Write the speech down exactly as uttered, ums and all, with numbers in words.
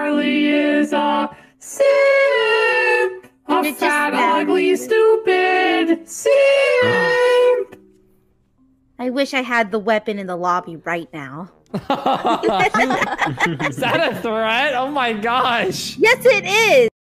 Charlie is a simp. A It's fat, just ugly, stupid simp. I wish I had the weapon in the lobby right now. Is that a threat? Oh my gosh. Yes, it is.